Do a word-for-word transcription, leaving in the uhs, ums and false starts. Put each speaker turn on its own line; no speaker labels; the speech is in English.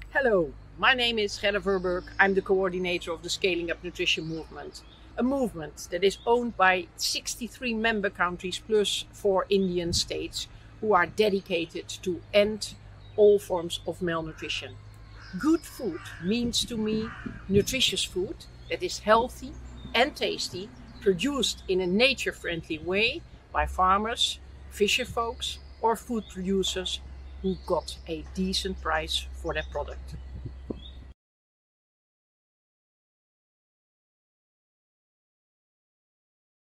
Hello, my name is Gerda Verburg. I'm the coordinator of the Scaling Up Nutrition movement, a movement that is owned by sixty-three member countries plus four Indian states who are dedicated to end all forms of malnutrition. Good food means to me nutritious food that is healthy and tasty, produced in a nature-friendly way by farmers, fisherfolks, or food producers who got a decent price for their product.